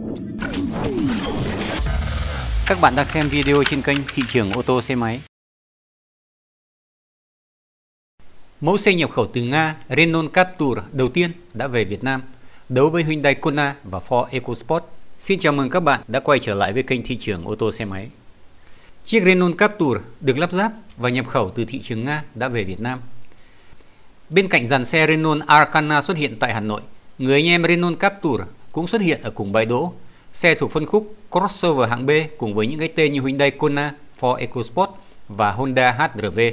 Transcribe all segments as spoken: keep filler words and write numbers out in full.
Các bạn đang xem video trên kênh Thị trường ô tô xe máy. Mẫu xe nhập khẩu từ Nga Renault Captur đầu tiên đã về Việt Nam, đấu với Hyundai Kona và Ford EcoSport. Xin chào mừng các bạn đã quay trở lại với kênh Thị trường ô tô xe máy. Chiếc Renault Captur được lắp ráp và nhập khẩu từ thị trường Nga đã về Việt Nam. Bên cạnh dàn xe Renault Arcana xuất hiện tại Hà Nội, người anh em Renault Captur cũng xuất hiện ở cùng bãi đỗ. Xe thuộc phân khúc crossover hạng B cùng với những cái tên như Hyundai Kona, Ford EcoSport và Honda hát rờ vê.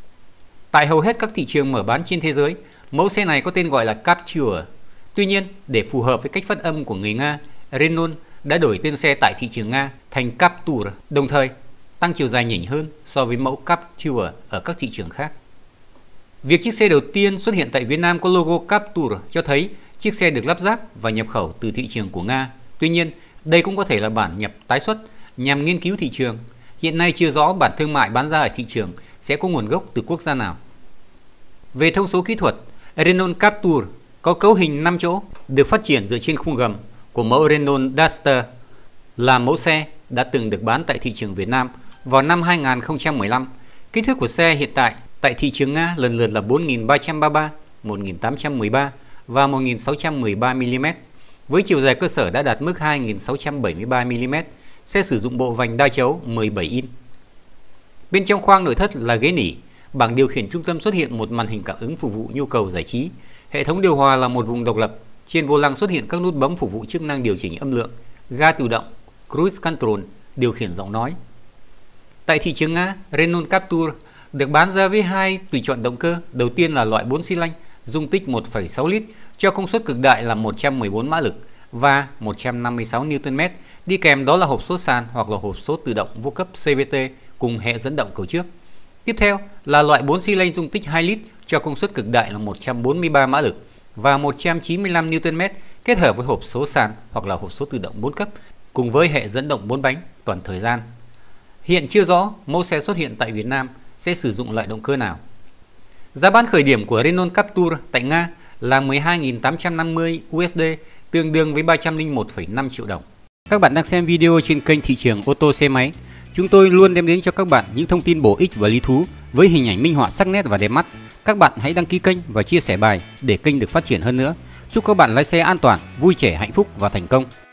Tại hầu hết các thị trường mở bán trên thế giới, mẫu xe này có tên gọi là Captur. Tuy nhiên, để phù hợp với cách phát âm của người Nga, Renault đã đổi tên xe tại thị trường Nga thành Captur, đồng thời tăng chiều dài nhỉnh hơn so với mẫu Captur ở các thị trường khác. Việc chiếc xe đầu tiên xuất hiện tại Việt Nam có logo Captur cho thấy chiếc xe được lắp ráp và nhập khẩu từ thị trường của Nga. Tuy nhiên, đây cũng có thể là bản nhập tái xuất nhằm nghiên cứu thị trường. Hiện nay chưa rõ bản thương mại bán ra ở thị trường sẽ có nguồn gốc từ quốc gia nào. Về thông số kỹ thuật, Renault Captur có cấu hình năm chỗ, được phát triển dựa trên khung gầm của mẫu Renault Duster, là mẫu xe đã từng được bán tại thị trường Việt Nam vào năm hai nghìn không trăm mười lăm. Kích thước của xe hiện tại tại thị trường Nga lần lượt là bốn nghìn ba trăm ba mươi ba, một nghìn tám trăm mười ba và một nghìn sáu trăm mười ba mi li mét. Với chiều dài cơ sở đã đạt mức hai nghìn sáu trăm bảy mươi ba mi li mét, xe sử dụng bộ vành đa chấu mười bảy inch. Bên trong khoang nội thất là ghế nỉ, bảng điều khiển trung tâm xuất hiện một màn hình cảm ứng phục vụ nhu cầu giải trí. Hệ thống điều hòa là một vùng độc lập. Trên vô lăng xuất hiện các nút bấm phục vụ chức năng điều chỉnh âm lượng, ga tự động, cruise control, điều khiển giọng nói. Tại thị trường Nga, Renault Captur được bán ra với hai tùy chọn động cơ. Đầu tiên là loại bốn xi lanh, dung tích một phẩy sáu lít, cho công suất cực đại là một trăm mười bốn mã lực và một trăm năm mươi sáu niu tơn mét. Đi kèm đó là hộp số sàn hoặc là hộp số tự động vô cấp xê vê tê cùng hệ dẫn động cầu trước. Tiếp theo là loại bốn xi lanh dung tích hai lít, cho công suất cực đại là một trăm bốn mươi ba mã lực và một trăm chín mươi lăm niu tơn mét, kết hợp với hộp số sàn hoặc là hộp số tự động bốn cấp cùng với hệ dẫn động bốn bánh toàn thời gian. Hiện chưa rõ mẫu xe xuất hiện tại Việt Nam sẽ sử dụng loại động cơ nào. Giá bán khởi điểm của Renault Captur tại Nga là mười hai nghìn tám trăm năm mươi u ét đê, tương đương với ba trăm lẻ một phẩy năm triệu đồng. Các bạn đang xem video trên kênh Thị trường ô tô xe máy. Chúng tôi luôn đem đến cho các bạn những thông tin bổ ích và lý thú với hình ảnh minh họa sắc nét và đẹp mắt. Các bạn hãy đăng ký kênh và chia sẻ bài để kênh được phát triển hơn nữa. Chúc các bạn lái xe an toàn, vui trẻ, hạnh phúc và thành công.